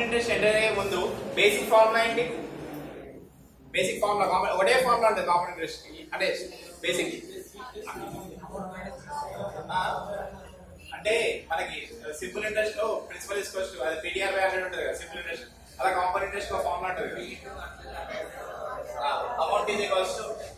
Compound interest enter అయ్యే ముందు basic formula ఏంటి? బేసిక్ ఫార్ములా ఒకటే ఫార్ములా ఉంటుంది కాంపౌండ్ ఇంట్రెస్ట్ అంటే బేసిక్ అంటే మనకి సింపుల్ ఇంట్రెస్ట్ లో ప్రిన్సిపల్ ఈక్వల్స్ టు అది పీటీఆర్ బై 100 ఉంటుంది కదా సింపుల్ ఇంట్రెస్ట్. అలా కాంపౌండ్ ఇంట్రెస్ట్ లో ఫార్ములా ఉంటుంది amount is equals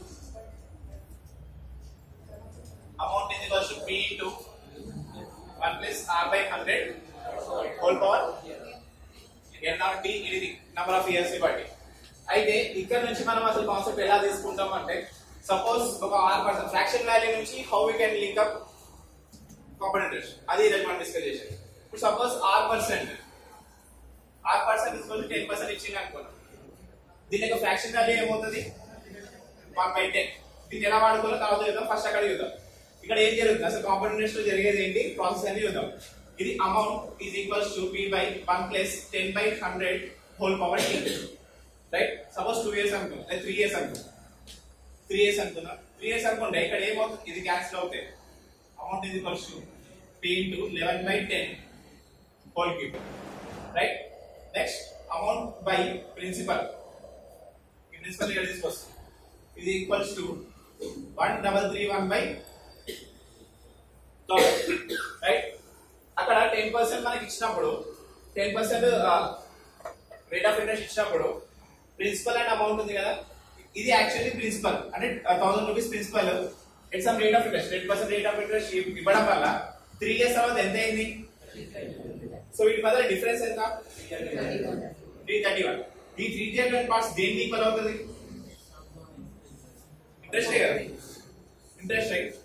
to P into 1 plus R by 100 whole power n or t ఇది నెంబర్ ఆఫ్ ఇయర్స్ ని బట్టి. అయితే ఇక్కడ నుంచి మనం అసలు కాన్సెప్ట్ ఎలా తీసుకుంటాం అంటే సపోజ్ ఒక r% ఫ్రాక్షన్ వాల్యూ నుంచి how we can link up compound interest అది ఈరోజు మనం డిస్కస్ చేసాం. ఇప్పుడు సపోజ్ r% ఈక్వల్ టు 10% ఇచ్చింది అనుకున్నాం. దీని యొక్క ఫ్రాక్షన్ వాల్యూ ఏమవుతుంది 1/10. దీన్ని ఎలా వాడుకోవాలో తర్వాత చూద్దాం. ఫస్ట్ అక్కడ చూద్దాం ఇక్కడ ఏం జరుగుతుంది అసలు కాంపౌండ్ ఇంట్రెస్ట్ లో జరిగేది ఏంటి ప్రాసెస్ అని చూద్దాం. ఇది amount is equals to P by 1 plus 10/100 whole power t. Right suppose 2 years అనుకున్నాం లేదా 3 ఇయర్స్ అనుకున్నాం 3 ఇయర్స్ అనుకుంటే ఇక్కడ ఏమవుతుంది ఇది క్యాన్సిల్ అవుతాయి. Amount is equals to P into 11/10 whole cube. Right next amount by principal ఈ ప్రిన్సిపల్ ఇక్కడ తీసుకొస్తాం ఇది ఈక్వల్స్ టు 1331/1000. రైట్ అక్కడ 10% మనకి ఇచ్చినప్పుడు 10% రేట్ ఆఫ్ ఇంట్రెస్ట్ ఇచ్చినప్పుడు ప్రిన్సిపల్ అండ్ అమౌంట్ ఉంది కదా ఇది యాక్చువల్లీ ప్రిన్సిపల్ అంటే 1000 rupees principal at some rate of interest 10% rate of interest ఇవ్వడం వల్ల 3 ఇయర్స్ తర్వాత ఎంత అయింది? సో వీటి మధ్య డిఫరెన్స్ ఎంత? 331. ఈ 331 పార్ట్స్ దేనికి ఈక్వల్ అవుతుంది? ఇంట్రెస్ట్ కదా ఇంట్రెస్ట్ రైట్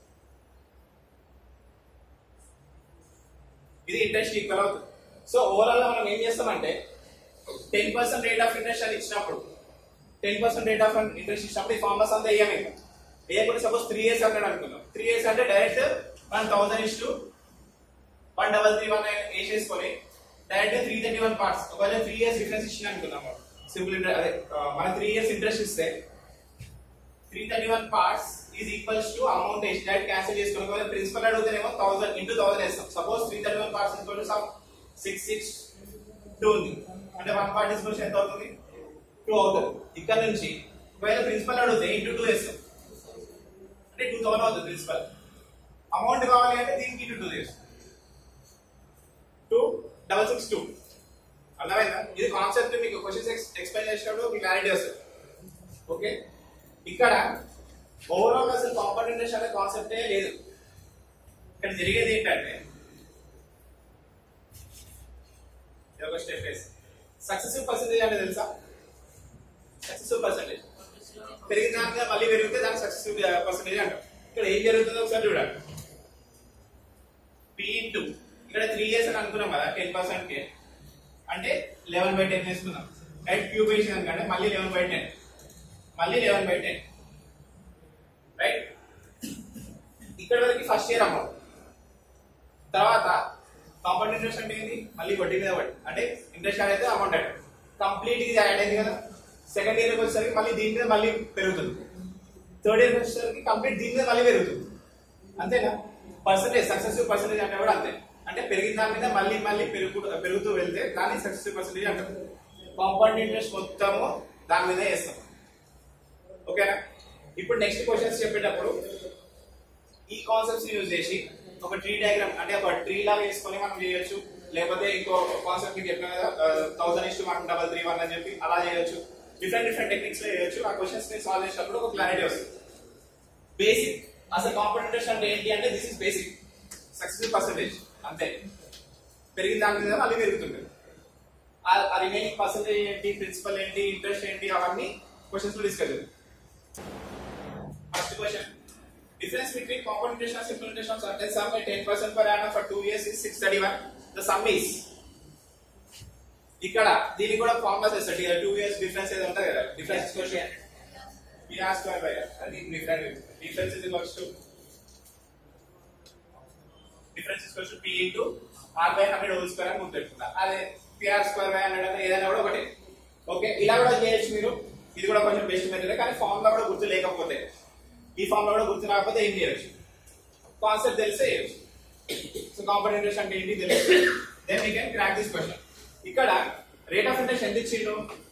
ఇది ఇంట్రెస్ట్ ఈక్వల్ అవుతుంది. సో ఓవరాల్ మనం ఏం చేస్తామంటే 10% రేట్ ఆఫ్ ఇంట్రెస్ట్ అని ఇచ్చినప్పుడు 10% రేట్ ఆఫ్ ఇంట్రెస్ట్ ఇచ్చినప్పుడు ఈ ఫార్ములాస్ అంతా వేయమే వేయకుండా సపోజ్ 3 ఇయర్స్ అన్నాడు అనుకుందాం. 3 ఇయర్స్ అంటే డైరెక్ట్ 1000:1331 వేసేసుకొని డైరెక్ట్ 331 పార్ట్స్ ఒకవేళ 3 ఇయర్స్ డిఫరెన్స్ ఇచ్చిన అనుకుందాం సింపుల్ ఇంట్రెస్ట్ అదే మన 3 ఇయర్స్ ఇంట్రెస్ట్ ఇస్తే 331 parts is equals to amount వేసి డైరెక్ట్ క్యాన్సిల్ చేసుకుని ఒకవేళ ప్రిన్సిపల్ అడుగుతానేమో 1000 into 1000 వేస్తాం. Suppose 331 parts equal to sum 662 ఉంది అంటే 1 పార్ట్ ఈక్వల్స్ ఎంత అవుతుంది 2 అవుతుంది. ఇక్కడ నుంచి ఒకవేళ ప్రిన్సిపల్ అడిగితే into 2 వేస్తాం అంటే 2000 అవుతుంది ప్రిన్సిపల్. అమౌంట్ కావాలి అంటే దీనికి into 2 వేస్తాం 2662. అర్థమైందా? ఇది కాన్సెప్ట్ మీకు క్వశ్చన్స్ ఎక్స్ప్లెయిన్ చేసినప్పుడు మీకు క్లారిటీ వస్తుంది. ఓకే ఇక్కడ ఓవరాల్ అసలు కాంపౌండ్ ఇంట్రెస్ట్ అనే కాన్సెప్టే లేదు. ఇక్కడ జరిగేది ఏంటంటే ఒక స్టెప్ వేసి సక్సెసివ్ పర్సెంటేజ్ అంటే తెలుసా? సక్సెసివ్ పర్సెంటేజ్ పెరిగిన దానిగా మళ్ళీ పెరిగితే దాన్ని సక్సెసివ్ పర్సెంటేజ్ అంటాం. ఇక్కడ ఏం జరుగుతుందో ఒకసారి చూడండి. P into ఇక్కడ 3 ఇయర్స్ అని అనుకున్నాం కదా 10% కి అంటే 11/10 వేసుకున్నాం. రైట్ క్యూబ్ వేసిన అంటే మళ్ళీ 11/10 మళ్ళీ 11/10 రైట్. ఇక్కడ వరకు ఫస్ట్ ఇయర్ అమౌంట్. తర్వాత కాంపౌండ్ ఇంట్రెస్ట్ అంటే ఏంటి? మళ్ళీ వడ్డీ మీద వడ్డీ అంటే ఇంట్రెస్ట్ యాడ్ అయితే అమౌంట్ యాడ్ కంప్లీట్ ఇది యాడ్ అయింది కదా. సెకండ్ ఇయర్ వచ్చేసరికి మళ్ళీ దీని మీద మళ్ళీ పెరుగుతుంది. థర్డ్ ఇయర్ వచ్చేసరికి కంప్లీట్ దీని మీద మళ్ళీ పెరుగుతుంది. అంతేనా? పర్సెంటేజ్ సక్సెసివ్ పర్సెంటేజ్ అంటే కూడా అంతే అంటే పెరిగిన దాని మీద మళ్ళీ మళ్ళీ పెరుగుతూ వెళ్తే దాన్ని సక్సెసివ్ పర్సెంటేజ్ అంటారు. కాంపౌండ్ ఇంట్రెస్ట్ మొత్తము దాని మీద వేస్తాం. ఓకేనా? ఇప్పుడు నెక్స్ట్ క్వశ్చన్స్ చెప్పేటప్పుడు ఈ కాన్సెప్ట్స్ యూజ్ చేసి ఒక ట్రీ డయాగ్రామ్ అంటే ఒక ట్రీ లాగా వేసుకొని మనం చేయొచ్చు. లేకపోతే ఇంకో కాన్సెప్ట్ మీకు చెప్పిన కదా 1000:1331 అని చెప్పి అలా చేయొచ్చు. డిఫరెంట్ టెక్నిక్స్ లో చేయొచ్చు. ఆ క్వశ్చన్స్ ని సాల్వ్ చేసినప్పుడు ఒక క్లారిటీ వస్తుంది. బేసిక్ అసలు కాంపౌండ్ ఇంట్రెస్ట్ అంటే ఏంటి అంటే this is basic successive percentage అంతే. పెరిగిన దాని మీద మళ్ళీ పెరుగుతుంది. ఆ రిమైనింగ్ పర్సెంటేజ్ ఏంటి, ప్రిన్సిపల్ ఏంటి, ఇంట్రెస్ట్ ఏంటి అవన్నీ క్వశ్చన్స్ లో డిస్కస్ చేద్దాం. First question difference between compound interest and simple interest on certain sum at 10% per annum for 2 years is 631. The sum is ఇక్కడ దీని కూడా ఫార్ములా చేస్తాడు. 2 ఇయర్స్ డిఫరెన్స్ ఏదో ఉంటుంది కదా difference question PR square by అది difference is equals to P into R by 100 whole square అని గుర్తుపెట్టుకున్నా. అదే PR square by 100 అంటే ఏదైనా కూడా ఒకటే. ఓకే ఇలా కూడా చేయొచ్చు మీరు. ఇది కూడా కొంచెం బెస్ట్ మెథడ్ కానీ ఫార్ములా కూడా గుర్తు లేకపోతే ఈ ఫార్ములా కూడా గుర్తు రాకపోతే ఏం చేయొచ్చు కాన్సెప్ట్ తెలిస్తే చేయొచ్చు. సో కాంపౌండ్ ఇంట్రెస్ట్ అంటే ఏంటి తెలుసు then we can crack this question. ఇక్కడ రేట్ ఆఫ్ ఇంట్రెస్ట్ ఎంత ఇచ్చిండు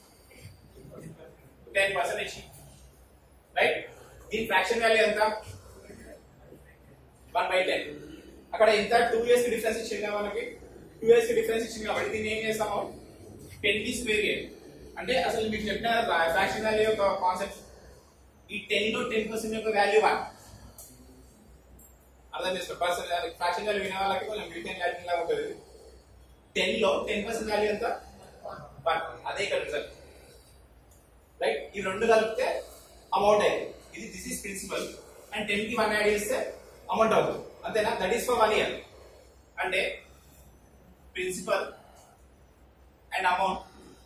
10% ఇచ్చిండు రైట్ దీని ఫ్రాక్షన్ వాల్యూ ఎంత 1/10 అక్కడ ఎంత 2 years కి డిఫరెన్స్ ఇచ్చింది మనకి 2 years కి డిఫరెన్స్ ఇచ్చింది కాబట్టి దీన్ని ఏం చేస్తాము 10 కి స్క్వేర్ చేయాలి అంటే అసలు మీకు చెప్పిన ఫ్రాక్షన్ వాల్యూ యొక్క కాన్సెప్ట్ ఈ 10 లో 10% యొక్క వాల్యూ 1 అర్థం చేసుకో పర్సన్ ఫ్రాక్షన్ వాల్యూ వినే వాళ్ళకి కొంచెం బ్యూటెన్ క్యాల్కులేషన్ లాగా ఉంటుంది 10 లో 10% వాల్యూ ఎంత 1 అదే ఇక్కడ రిజల్ట్ రైట్ ఈ రెండు కలిపితే అమౌంట్ అయ్యింది ఇది దిస్ ఈస్ ప్రిన్సిపల్ అండ్ 10 కి 1 యాడ్ చేస్తే అమౌంట్ అవుతుంది అంతేనా దట్ ఈస్ ఫర్ 1 year అంటే principal and amount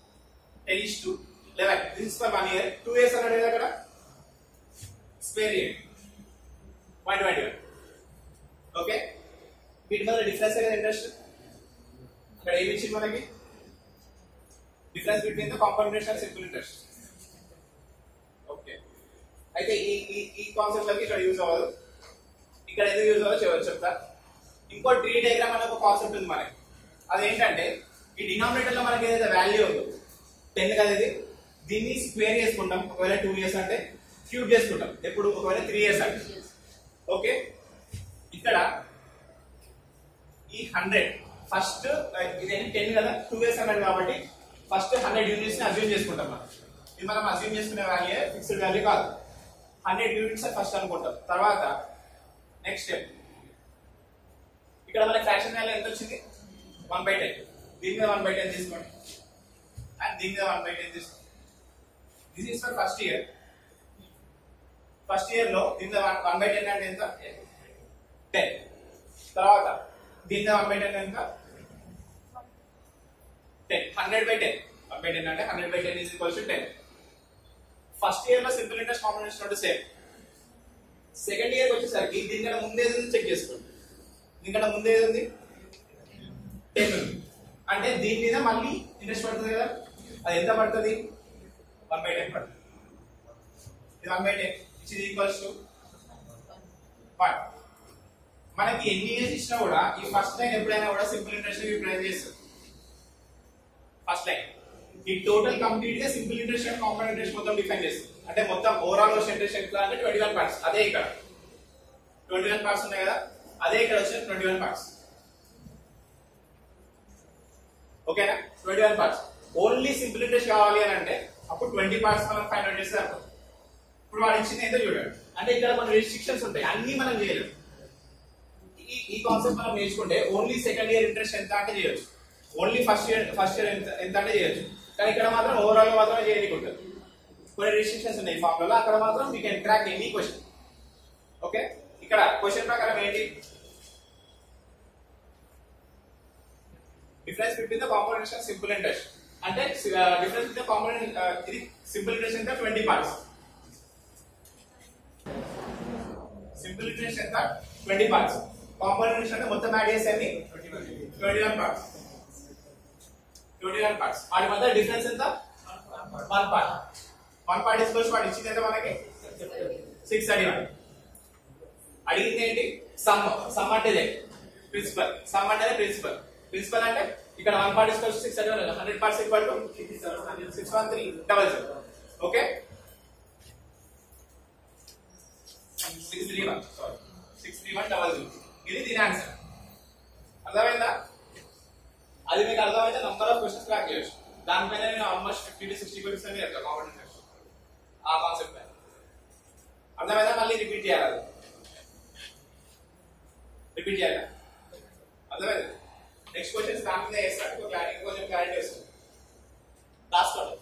10:11 this is for 1 year 2 years అన్నాడు అక్కడ స్క్వేర్ చేయండి 121 ఓకే వీటి మధ్య డిఫరెన్స్ అనేది ఇంట్రెస్ట్ అక్కడ ఏమి ఇచ్చింది మనకి difference between the compound interest and simple interest okay అయితే ఈ కాన్సెప్ట్ లకి ఇక్కడ యూజ్ అవ్వదు ఇక్కడ ఎందుకు యూజ్ అవ్వదో చెప్తా ఇంకో ట్రీ డయాగ్రామ్ అనే ఒక కాన్సెప్ట్ ఉంది మనకి అదేంటంటే ఈ డినామినేటర్ లో మనకి ఏదైతే వాల్యూ ఉందో 10 కదా ఇది దీన్ని స్క్వేర్ చేసుకుంటాం ఒకవేళ 2 years అంటే క్యూబ్ చేసుకుంటాం ఎప్పుడు ఒకవేళ 3 years అంటే ఓకే ఇక్కడ ఈ 100 ఫస్ట్ ఇది 10 కదా 2 years అన్నాడు కాబట్టి ఫస్ట్ 100 యూనిట్స్ ని అజ్యూమ్ చేసుకుంటాం మనం ఇది మనం అజ్యూమ్ చేసుకునే వాల్యూ ఫిక్స్డ్ వాల్యూ కాదు 100 యూనిట్స్ ఫస్ట్ అనుకుంటాం తర్వాత నెక్స్ట్ స్టెప్ ఇక్కడ మనకి ఫ్రాక్షన్ వాల్యూ ఎంత వచ్చింది 1/10 దీని మీద 1/10 తీసుకోండి అండ్ దీని మీద 1/10 తీసుకోండి this is for first year లో దీని మీద 1/10 అంటే ఎంత 10 తర్వాత దీని మీద 1/10 ఎంత 10 100/10 1/10 అంటే 100/10 is equals to 10 first year లో simple interest components note same second year వచ్చేసరికి దీనికన్నా ముందే చెక్ చేసుకోండి దీనికన్నా ముందే ఉంది 10 ఉంది అంటే దీని మీద మళ్ళీ ఇంట్రెస్ట్ పడుతుంది కదా అది ఎంత పడుతుంది 1/10 పడుతుంది ఇది 1/10 which is equals to 1 మనకి ఎన్ని ఇయర్స్ ఇచ్చినా కూడా ఈ ఫస్ట్ లైన్ ఎప్పుడైనా కూడా సింపుల్ ఇంట్రెస్ట్ రిప్రజెంట్ చేస్తుంది ఫస్ట్ లైన్ ఈ టోటల్ కంప్లీట్ గా simple interest and compound interest మొత్తం డిఫైన్ చేస్తుంది అంటే మొత్తం ఓవరాల్ వచ్చిన ఇంట్రెస్ట్ ఎంత అంటే 21 parts అదే ఇక్కడ 21 parts ఉన్నాయి కదా అదే ఇక్కడ వచ్చిన 21 parts ఓకేనా 21 parts ఓన్లీ సింపుల్ ఇంట్రెస్ట్ కావాలి అని అంటే అప్పుడు 20 parts మనం ఫైండ్ అవుట్ చేస్తే అప్పుడు ఇప్పుడు వాడు ఇచ్చింది ఏంటో చూడండి అంటే ఇక్కడ కొన్ని రెస్ట్రిక్షన్స్ ఉంటాయి అన్ని మనం చేయలేము ఈ కాన్సెప్ట్ మనం నేర్చుకుంటే ఓన్లీ సెకండ్ ఇయర్ ఇంట్రెస్ట్ ఎంత అంటే చేయొచ్చు ఓన్లీ ఫస్ట్ ఇయర్ ఎంత అంటే చేయొచ్చు కానీ ఇక్కడ మాత్రం ఓవరాల్ మాత్రమే చేయకుండా కొన్ని రెస్ట్రిక్షన్స్ ఉన్నాయి ఫార్ములా అక్కడ మాత్రం we can crack any question okay ఇక్కడ క్వశ్చన్ ప్రకారం ఏంటి difference between the compound interest simple interest అంటే డిఫరెన్స్ బిట్వీన్ కాంపౌండ్ ఇది సింపుల్ ఇంట్రెస్ట్ ఎంత 20 parts సింపుల్ ఇంట్రెస్ట్ ఎంత 20 parts కాంపౌండ్ ఇంట్రెస్ట్ అంటే మొత్తం యాడ్ చేసేది 21 parts వాటి మధ్య డిఫరెన్స్ ఎంత 1 part 1 part ఇస్ వాడు ఇచ్చింది ఎంత మనకి 631 అడిగింది ఏంటి సమ్ అంటే ప్రిన్సిపల్ సమ్ అంటే ప్రిన్సిపల్ అంటే ఇక్కడ 1 part is 631 100 parts equal to 61300 okay 63100 ఇది దీని ఆన్సర్ అర్థమైందా అది మీకు అర్థమైతే నంబర్ ఆఫ్ క్వశ్చన్స్ క్రాక్ చేయొచ్చు దానిపైన నేను ఆల్మోస్ట్ 50 to 60 క్వశ్చన్స్ అని చెప్తాను కాంపౌండ్ ఇంట్రెస్ట్ ఆ కాన్సెప్ట్ పైన అర్థమైందా మళ్ళీ రిపీట్ చేయాలి అర్థమైందా నెక్స్ట్ క్వశ్చన్స్ దాని మీద వేస్తాను కొంచెం క్లారిటీ వస్తుంది రాసుకోండి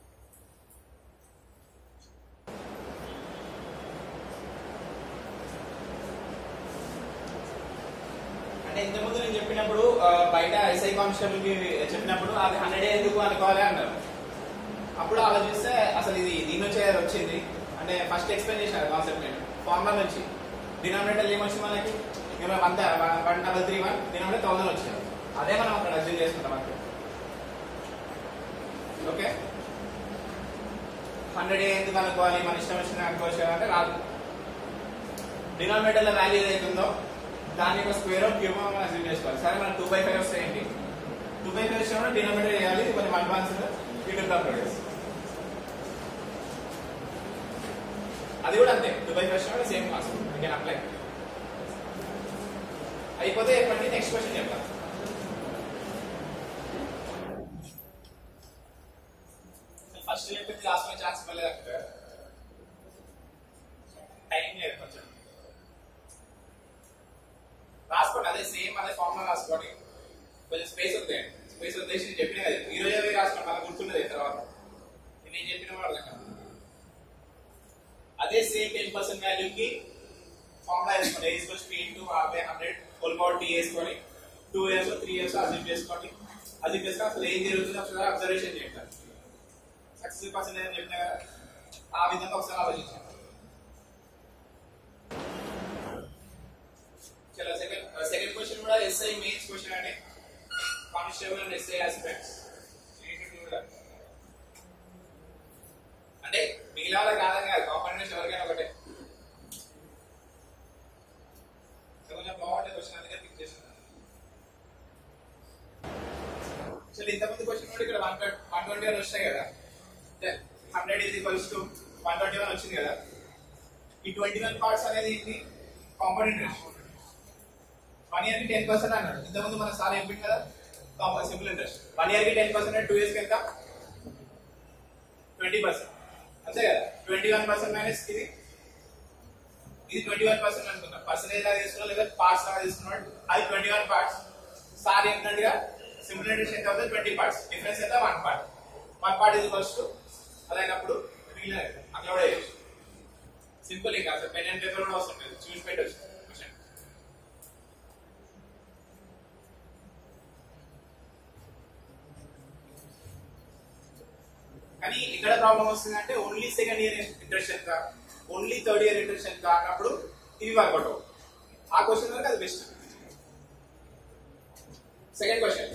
అంటే ఇంతకుముందు నేను చెప్పినప్పుడు బయట ఎస్ఐ కానిస్టేబుల్ కి చెప్పినప్పుడు అది 100 ఎందుకు అనుకోవాలి అన్నారు అప్పుడు ఆలోచిస్తే అసలు ఇది దీని నుంచి వచ్చింది అంటే ఫస్ట్ ఎక్స్ప్లెయిన్ చేశాను కాన్సెప్ట్ నేను ఫార్ములా నుంచి డినామినేటర్ ఏమొచ్చింది మనకి 1331 డినామినేటర్ 1000 వచ్చింది అదే మనం అక్కడ అజ్యూమ్ చేసుకుంటాం అంటే ఓకే 100 ఎందుకు అనుకోవాలి మన ఇష్టం వచ్చిన అనుకోవచ్చు అంటే రాదు డినామినేటర్ లో వాల్యూ ఏదైతే ఉందో దాని యొక్క స్క్వేర్ ఆఫ్ క్యూబ్ మనం అజ్యూమ్ చేసుకోవాలి సరే మనం 2/5 వస్తే ఏంటి 2 by 5 వచ్చినప్పుడు డినామినేటర్ చేయాలి, కొంచెం అడ్వాన్స్డ్ ఫిగర్ కంప్యూటర్స్. అది కూడా అంతే, 2 by 5 వచ్చినప్పుడు same class you can apply. అయిపోతే చెప్పండి, నెక్స్ట్ క్వశ్చన్ చెప్తాను. ఫస్ట్ చెప్పింది లాస్ట్ में ఛాన్స్ ఇవ్వలేదు అక్కడ, టైం లేదు కొంచెం. రాసుకోండి, అదే సేమ్ అదే ఫార్ములా రాసుకోండి, కొంచెం స్పేస్ ఉంది, స్పేస్ వదిలేసి నేను చెప్పిన కదా ఈ రోజు అవి రాసుకోండి, మనకు గుర్తున్నది తర్వాత నేను చెప్పిన వాడు అర్థం కాదు. అదే సేమ్ 10% వాల్యూకి ఫార్ములా వేసుకోండి, a = p * r/100 whole power t వేసుకొని 2 years 3 years అజ్యూమ్ చేసుకోండి. అజ్యూమ్ చేసుకొని అసలు ఏం జరుగుతుందో ఒకసారి అబ్జర్వేషన్ చేయండి. సక్సెస్ పర్సెంటేజ్ అని చెప్పిన కదా, ఆ విధంగా ఒకసారి ఆలోచించండి. చలో సెకండ్ క్వశ్చన్ కూడా ఎస్ఐ మెయిన్స్ క్వశ్చన్ అండి, కానిస్టేబుల్ అండ్ ఎస్ఐ ఆస్పెక్ట్స్. అంటే మిగిలిన కాదని కాదు, కాంపౌండెంట్స్ ఎవరికైనా ఒకటే. కొంచెం బాగుంటే క్వశ్చన్ అందుకే పిక్ చేస్తున్నాను. చలో ఇంతకుముందు క్వశ్చన్ కూడా ఇక్కడ 121 వచ్చాయి కదా, 100 = 121 వచ్చింది కదా. ఈ 21 పార్ట్స్ అనేది ఏంటి, కాంపౌండ్ ఇంట్రెస్ట్. 1 year కి 10% అన్నాడు ఇంతకుముందు మన సార్ చెప్పింది కదా, సింపుల్ ఇంట్రెస్ట్. 1 year కి 10% అంటే 2 years కి ఎంత, 20%. అంతే కదా. 21% మైనస్ ఇది 21% అనుకున్నా, పర్సెంటేజ్ లాగా తీసుకున్నా లేదా పార్ట్స్ లాగా తీసుకున్నాడు. అది 21 పార్ట్స్. సార్ చెప్పినట్టుగా సింపుల్ ఇంట్రెస్ట్ ఎంత అవుతుంది, 20 పార్ట్స్. డిఫరెన్స్ ఎంత, 1 పార్ట్. 1 పార్ట్ ఇది ఫస్ట్ అదైనప్పుడు మిగిలిన అట్లా కూడా చేయొచ్చు. సింపుల్, ఇంకా అసలు పెన్ అండ్ పేపర్ కూడా అవసరం లేదు, చూసి పెట్టవచ్చు. కానీ ఇక్కడ ప్రాబ్లం వస్తుంది అంటే ఓన్లీ సెకండ్ ఇయర్ ఇంట్రెస్ట్ ఎంత, ఓన్లీ థర్డ్ ఇయర్ ఇంట్రెస్ట్ ఎంత అన్నప్పుడు ఇవి వర్కౌట్ అవ్వదు. ఆ క్వశ్చన్ వరకు అది best. Second question,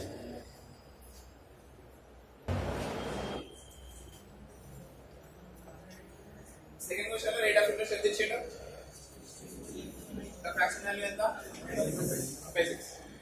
second question లో రేట్ ఆఫ్ ఇంట్రెస్ట్ ఎంత ఇచ్చాడు, ఫ్రాక్షన్ వాల్యూ ఎంత, 1/6.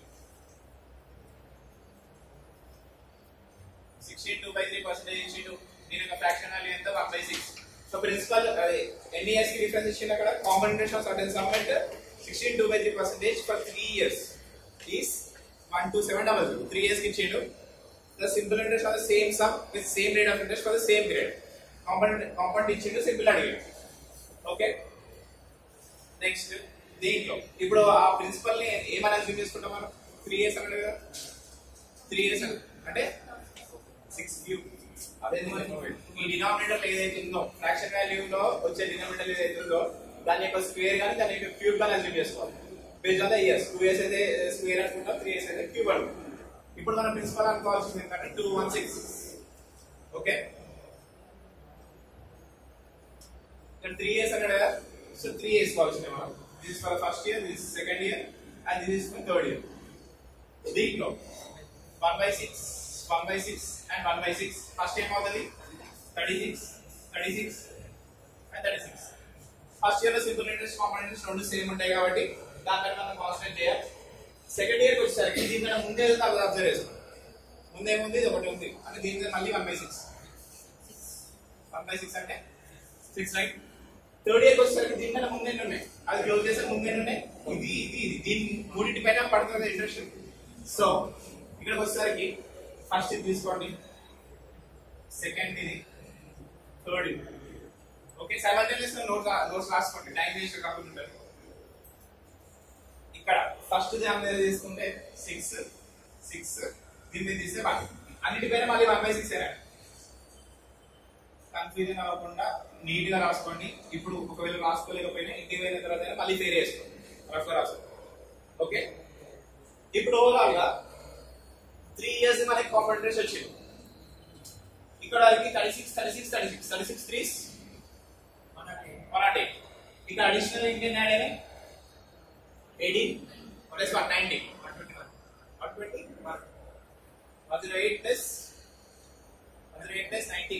62/3% ఇచ్చిండు. దీని యొక్క ఫ్రాక్షన్ వాల్యూ ఎంత, 1/6. సో ప్రిన్సిపల్ ఎన్ని ఇయర్స్ కి డిఫరెన్స్ ఇచ్చిండు అక్కడ, common interest of certain sum at 62/3% for 3 years is 12700. 3 years కి ఇచ్చిండు. The simple interest on the same sum with same rate of interest for the same grade. Compound ఇచ్చిండు, simple అడిగాడు. Okay, next దీంట్లో ఇప్పుడు ఆ principal ని ఏమని assume చేసుకుంటాం మనం, 3 years అన్నాడు కదా, 3 years అంటే 6³ అదే ఈ డినామినేటర్ ఏదైతే ఉందో, ఫ్రాక్షన్ వాల్యూ లో వచ్చే డినామినేటర్ ఏదైతే ఉందో దాని యొక్క స్క్వేర్ కానీ దాని యొక్క క్యూబ్ కానీ అజ్యూమ్ చేసుకోవాలి. Based on the years, 2 years అయితే స్క్వేర్ అనుకుంటాం, 3 years అయితే క్యూబ్ అనుకుంటాం. ఇప్పుడు మన ప్రిన్సిపల్ అనుకోవాల్సింది ఏంటంటే 216. ఓకే, ఇక్కడ 3 years అన్నాడు కదా, సో 3 years కావాల్సింది మనం. This is for first year, this is second year and this is for third year. దీంట్లో 1/6 and 1/6 ఫస్ట్ ఏమవుతుంది, 36 and 36. ఫస్ట్ ఇయర్ లో సింపుల్ ఇంట్రెస్ట్, కాంపౌండ్ ఇంట్రెస్ట్ రెండు సేమ్ ఉంటాయి కాబట్టి దానిపైన మనం కాన్సంట్రేట్ చేయాలి. సెకండ్ ఇయర్ కి వచ్చేసరికి దీనికన్నా ముందే అబ్జర్వ్ చేసుకోండి. ముందేముంది, ఇది ఒకటి ఉంది అంటే దీనికి మళ్ళీ 1/6 అంటే 6, రైట్. థర్డ్ ఇయర్ కి వచ్చేసరికి దీనికన్నా ముందే ఉన్నాయి, అది క్లోజ్ చేసే ముందే ఉన్నాయి. ఇది దీని మూడింటి పైన పడుతుంది ఇంట్రెస్ట్. సో ఇక్కడికి వచ్చేసరికి ఫస్ట్ ఇది తీసుకోండి, సెకండ్ ఇది, థర్డ్ ఇది. ఓకే, సైమల్టేనియస్ నోట్స్ రాసుకోండి, టైం వేస్ట్ కాకుండా ఉంటారు. ఇక్కడ ఫస్ట్ దాని మీద తీసుకుంటే 6 దీని మీద తీస్తే 1, అన్నిటిపైన మళ్ళీ 1/6 రాయండి. కన్ఫ్యూజన్ అవ్వకుండా నీట్ గా రాసుకోండి. ఇప్పుడు ఒకవేళ రాసుకోలేకపోయినా ఇంటికి పోయిన తర్వాత మళ్ళీ ఫేర్ చేసుకోండి, రఫ్ గా రాసుకోండి. ఓకే, ఇప్పుడు ఓవరాల్ గా 3 years మనకి కాంపౌండ్ ఇంట్రెస్ట్ వచ్చింది. ఇక్కడ 36 3s 108. ఇక్కడ అడిషనల్ ఇంకేం యాడ్ అయినాయి, 18 plus 190 121 108 plus 90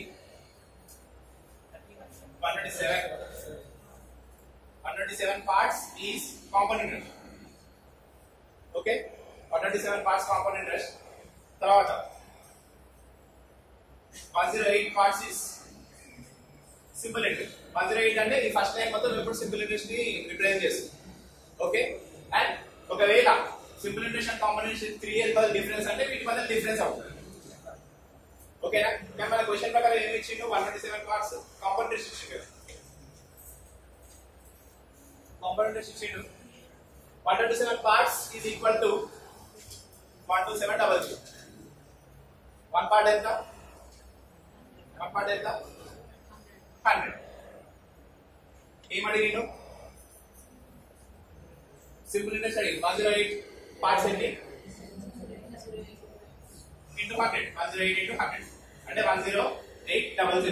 127 parts is compound interest. Okay, 127 parts compound interest. తర్వాత 108 parts is సింపుల్ ఇంట్రెస్ట్. 108 అంటే ఈ ఫస్ట్ లైన్ మొత్తం ఎప్పుడు సింపుల్ ఇంట్రెస్ట్ ని రిప్రజెంట్ చేస్తుంది. ఓకే, అండ్ ఒకవేళ simple interest and compound interest 3 years మధ్య డిఫరెన్స్ అంటే వీటి మధ్య డిఫరెన్స్ అవుతుంది. ఓకేనా? నేను మన క్వశ్చన్ ప్రకారం ఏమి ఇచ్చిండు, 127 parts కాంపౌండ్ ఇంట్రెస్ట్ ఇచ్చిండు. కాంపౌండ్ ఇంట్రెస్ట్ ఇచ్చిండు 127 parts is equal to 12700. 1 part ఎంత? 1 part ఎంత? 100. ఏమడి నేను సింపుల్ ఇంట్రెస్ట్ అడిగి 108 parts ఎన్ని into 100. 108 into 100 అంటే 10800.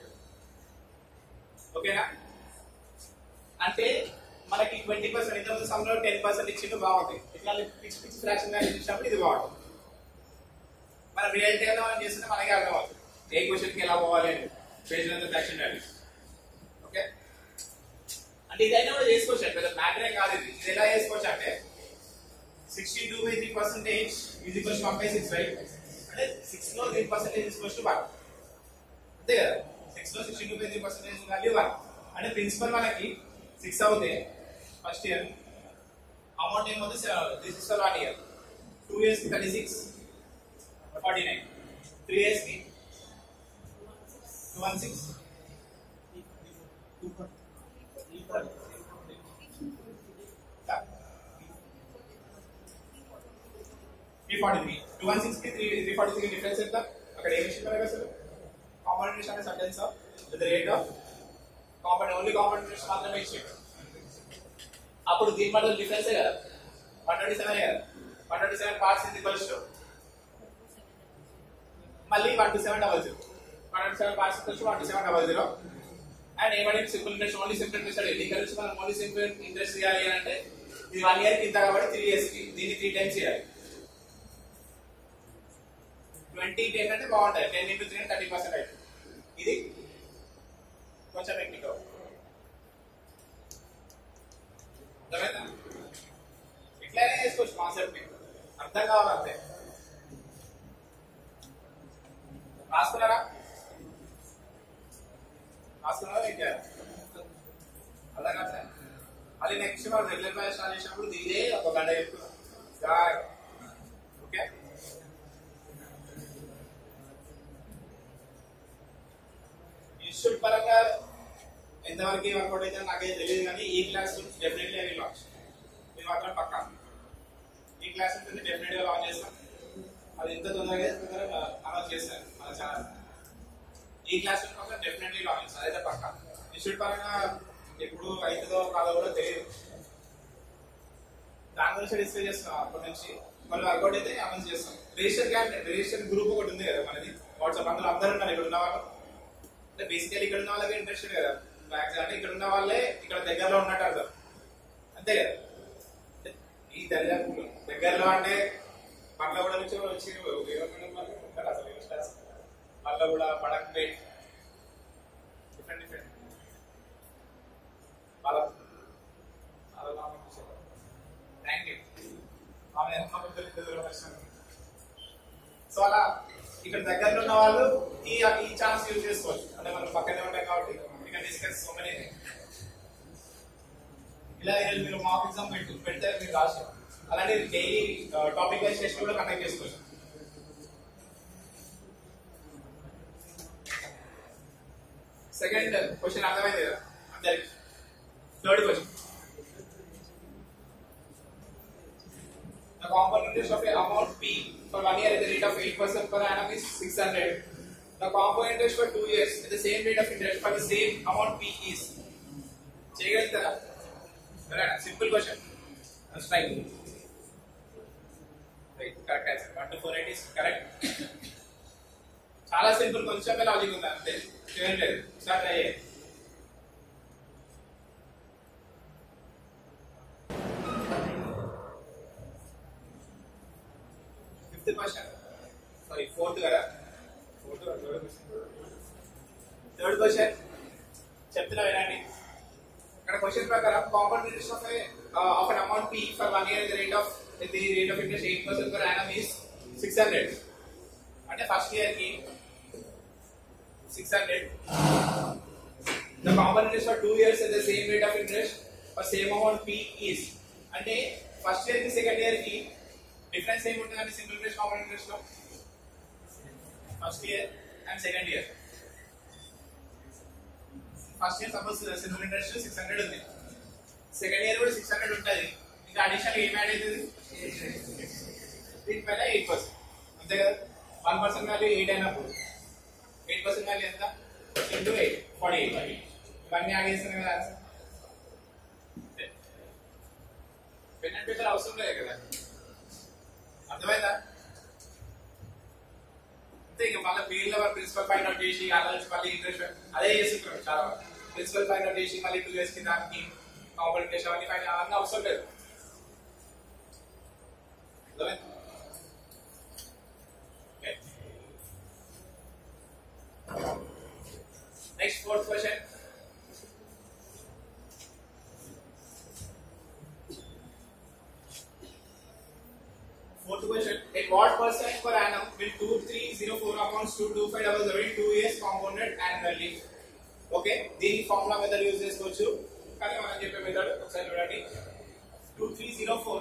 ఓకేనా? అంటే మనకి 20% ఇంతకుముందు సమ్లో 10% ఇచ్చిండు బాగుంది. ఇట్లా పిచ్చి పిచ్చి ఫ్రాక్షన్ గా ఇచ్చినప్పుడు ఇది బాగుంటుంది. మనం రియాలిటీగా మనం చేస్తుంటే మనకే అర్థమవుతుంది ఏ క్వశ్చన్కి ఎలా పోవాలి అని based on the fraction values. Okay, అంటే ఇదైనా కూడా చేసుకోవచ్చు అంటే మ్యాటర్ ఏం కాదు. ఇది ఎలా చేసుకోవచ్చు అంటే 62/3% is equals to 1/6, రైట్? అంటే 6 లో 3% is equals to 1. అంతే కదా? 6 లో 62/3% వాల్యూ 1 అంటే ప్రిన్సిపల్ మనకి 6 అవుతే ఫస్ట్ ఇయర్ అమౌంట్ ఏమవుతుంది 7 అవుతుంది. This is for 1 year. 2 years కి 36 49. 3 ఇయర్స్ కి 216 343. 216 కి 343 డిఫరెన్స్ ఎంత? అక్కడ ఏమి ఇచ్చింది మనకి అసలు? కాంపౌండ్ ఇంట్రెస్ట్ అనే subjects of the rate of compound only compound interest మాత్రమే ఇచ్చింది. అప్పుడు దీని మధ్య డిఫరెన్స్ కదా 127 కదా. 127 parts is equals to మళ్ళీ 12700. 127 parts equals to 12700. అండ్ ఏమంటే simple interest only simple interest అడిగింది. ఇక్కడ నుంచి మనం ఓన్లీ సింపుల్ ఇంట్రెస్ట్ చేయాలి అంటే ఇది 1 ఇయర్ కింద కాబట్టి 3 ఇయర్స్ కి దీన్ని 3 టైమ్స్ చేయాలి. 20 10 అంటే బాగుంటాయి. 10 into 3 అంటే 30% అవుతుంది. ఇది కొంచెం టెక్నికల్. ఇట్లానే చేసుకోవచ్చు కాన్సెప్ట్ ని అర్థం కావాలంటే. రాసుకున్నారా? ఇంకా అర్థం కాదు. అది నెక్స్ట్ మనం రెగ్యులర్ క్లాస్ స్టార్ట్ చేసినప్పుడు ఇదే ఒక గంట చెప్తున్నాం. ఓకే, ఇన్స్టిట్యూట్ పరంగా ఎంతవరకు వర్కౌట్ అయితే నాకైతే తెలియదు, కానీ ఈ క్లాస్ డెఫినెట్లీ అవి లాంచ్ ఇది మాత్రం పక్కా. ఈ క్లాస్ ఉంటుంది డెఫినెట్ గా లాంచ్ చేస్తాం. అది ఎంత తొందరగా అనౌన్స్ చేస్తారు మన ఛానల్. ఈ క్లాస్ మాత్రం డెఫినెట్లీ లాంచ్ చేస్తాం, అదైతే పక్కా. ఇన్స్టిట్యూట్ పరంగా ఎప్పుడు అవుతుందో కాదో కూడా తెలియదు. దాని గురించి డిస్కస్ చేస్తున్నాం అప్పటి నుంచి. మళ్ళీ వర్కౌట్ అయితే అనౌన్స్ చేస్తాం. రిజిస్టర్ గ్రూప్ ఒకటి ఉంది కదా మనది వాట్సాప్, అందులో అందరూ ఉన్నారు. ఇక్కడ ఉన్న వాళ్ళు అంటే బేసికలీ ఇక్కడ ఉన్న వాళ్ళకి ఇంట్రెస్టెడ్ కదా మ్యాథ్స్ అంటే ఇక్కడ ఉన్న వాళ్ళే ఇక్కడ దగ్గరలో ఉన్నట్టు అర్థం. అంతే కదా? ఈ దరిదాపులు దగ్గరలో అంటే పట్ల కూడా నుంచి వచ్చి అసలు పట్ల కూడా పడకపోయి different different thank you. So అలా ఇక్కడ దగ్గరలో ఉన్న వాళ్ళు ఈ ఛాన్స్ యూజ్ చేసుకోవచ్చు. అంటే మనం పక్కనే ఉంటాం కాబట్టి ఇక్కడ డిస్కస్ సో మెనీ. ఇలా మీరు మాక్ ఎగ్జామ్ పెడితే మీరు రాస్తారు. అలాంటి డైలీ టాపిక్ వైజ్ టెస్ట్ కూడా కండక్ట్ చేసుకోవచ్చు. సెకండ్ క్వశ్చన్ అర్థమైంది కదా అందరికి? Third question, the compound interest of a amount P for 1 year at the rate of 8% per annum is 600. The compound interest for 2 years at the same rate of interest for the same amount P is. చేయగలుగుతారా? Simple question. Strike correct answer. 1 to 4 is correct. చాలా simple, కొంచెం logic ఉంది అంతే, ఏం లేదు. Start అయ్యే fifth question, sorry fourth కదా, third question చెప్తున్నా వినండి. ఇక్కడ క్వశ్చన్ ప్రకారం compound interest of an amount P for 1 year at the rate of interest 8% per annum is 600. అంటే ఫస్ట్ ఇయర్ కి 600. The compound interest for 2 years at the same rate of interest for same amount P is. అంటే first year కి second year కి difference ఏముంటుందంటే simple interest compound interest లో first year and second year. First year suppose simple interest 600 ఉంది, second year కూడా 600 ఉంటుంది. ఇంకా additional ఏం యాడ్ అవుతుంది? దీనిపైన 8%. అంతే కదా, 1% వాల్యూ 8 అయినప్పుడు 8% వాల్యూ ఎంత? ఇంటూ 8 48. ఇవన్నీ యాడ్ చేస్తున్నాం కదా ఆన్సర్. పెన్ అండ్ పేపర్ అవసరం లేదు కదా, అర్థమైందా? అంతే. ఇక మళ్ళీ పేర్ల ప్రిన్సిపల్ ఫైండ్ అవుట్ చేసి అలా మళ్ళీ ఇంట్రెస్ట్ అదే చేస్తుంటారు చాలా. ప్రిన్సిపల్ ఫైండ్ అవుట్ చేసి మళ్ళీ 2 years కి దానికి కాంపౌండ్ ఇంట్రెస్ట్ అవన్నీ ఫైండ్ అవన్నీ అవసరం లేదు. అర్థమైందా? Next, fourth question. Fourth question. At what percent per annum will 2304 amounts to 2500 in 2 years compounded annually? Okay. దీని ఫార్ములా మెథడ్ యూజ్ చేసుకోవచ్చు, కానీ మనం చెప్పే మెథడ్ ఒకసారి చూడండి. 2304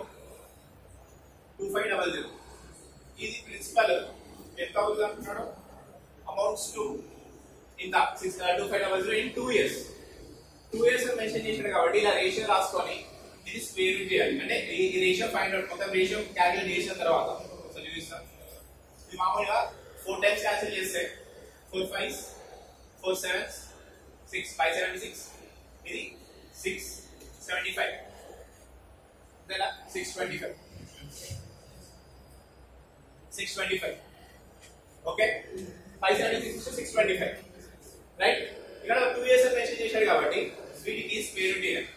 2500 ఇది ప్రిన్సిపల్ ఎంత అవుతుంది అంటున్నాడు? Amounts to in the 2500 in 2 years. 2 years mention చేశాడు కాబట్టి ఇలా రేషియో రాసుకొని ఇది స్క్వేర్ రూట్ చేయాలి. అంటే ఈ రేషియో ఫైండ్ అవుట్ మొత్తం రేషియో క్యాలిక్యులేట్ చేసిన తర్వాత సో చూపిస్తాం. ఇది మామూలుగా 4 టైమ్స్ క్యాన్సిల్ చేస్తే 4 5s 4 7s 6 576 ఇది 675 లేదా 625 625. Okay, 576 to 625 right. ఇక్కడ 2 years మెన్షన్ చేశాడు కాబట్టి వీటికి స్క్వేర్ రూట్ చేయాలి.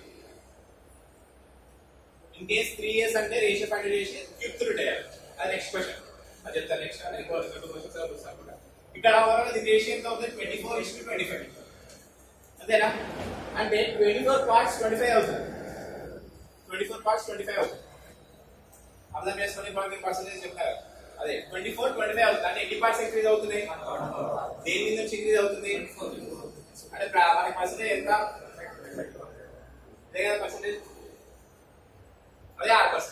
ఇన్ కేస్ 3 years అంటే రేషియో ఫైండ్ చేసి ఫిఫ్త్ రూట్ వేయాలి. అది నెక్స్ట్ క్వశ్చన్, అది చెప్తాను నెక్స్ట్. అది ఇంకో 2 క్వశ్చన్స్ వస్తాయి కూడా. ఇక్కడ ఓవరాల్ ఇది రేషియో ఎంత అవుతుంది? 24:25 అంతేనా? అంటే 24 parts 25 అవుతుంది. 24 parts 25 అవుతుంది. అర్థం చేసుకొని మనకి పర్సెంటేజ్ చెప్తారు. అదే 24 25 అవుతుంది. అంటే ఎన్ని పార్ట్స్ ఇంక్రీజ్ అవుతుంది? దేని మీద నుంచి ఇంక్రీజ్ అవుతుంది? అంటే మనకి పర్సెంటేజ్ ఎంత? అదే కదా పర్సెంటేజ్, అదే 6%.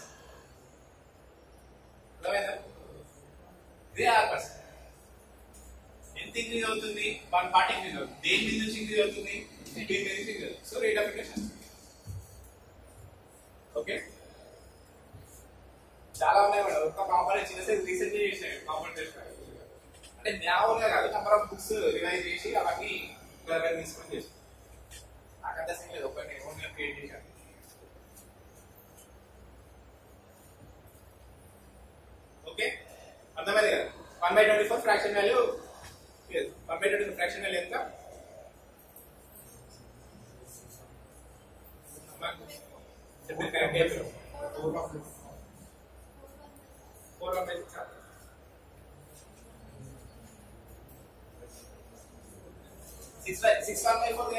అర్థమైందా? ఇదే 6%. ఎంత ఇంక్రీజ్ అవుతుంది? 1 part ఇంక్రీజ్ అవుతుంది. దేని మీద నుంచి ఇంక్రీజ్ అవుతుంది? దీని మీద నుంచి ఇంక్రీజ్ అవుతుంది. So rate of interest. Okay, చాలా ఉన్నాయి మేడం. ఒక కాంపౌండ్ చిన్న సైజ్ రీసెంట్ చేసాడు కాంపౌండ్ టెస్ట్. అంటే జ్ఞాపకంగా కాదు, నెంబర్ ఆఫ్ బుక్స్ రివైజ్ చేసి అవన్నీ తీసుకొని చేస్తాను. నాకు అంత సీన్ లేదు, ఒకటి ఓన్గా క్రియేట్ చేశాను. ఓకే, అర్థమైంది కదా? 1/24 ఫ్రాక్షన్ వాల్యూ 1/24 ఫ్రాక్షన్ వాల్యూ ఎంత? కరెక్ట్ 6/4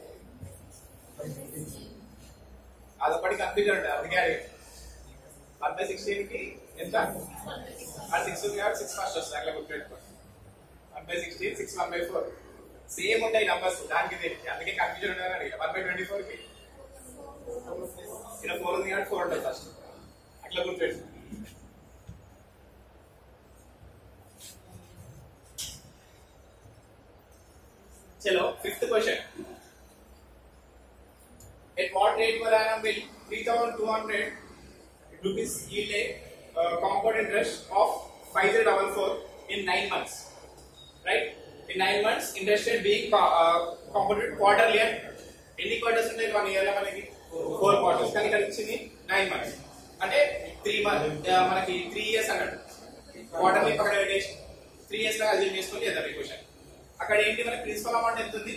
అదొకటి కన్ఫ్యూజన్ ఉంటుంది. అందుకే 1/16 కి ఎంత? 6 ఉంది కాబట్టి 6 ఫస్ట్ వస్తుంది. అట్లా గుర్తుపెట్టుకోండి. 1/16 6 1/4 సేమ్ ఉంటాయి నంబర్స్. దానికి అందుకే కన్ఫ్యూజన్ ఉంటుంది. 1/24 కి ఇలా 4 ఉంది కాబట్టి 4 ఉంటుంది ఫస్ట్. అట్లా గుర్తుపెట్టుకోండి. चलो fifth question. At what rate per annum will 3,200 rupees yield a compound interest of 5,044 in 9 months? Right? In 9 months, interest rate being compounded quarterly. And any quarters in 1 year la manaki 4 quarters. Kani ikkada ichindi 9 months. Ante 3 months manaki 3 years అన్నట్టు. Quarterly పక్కన పెట్టేసి 3 years లా assume చేసుకొని చేద్దాం ఈ question. అక్కడ ఏంటి మనకి principal amount ఎంత ఉంది?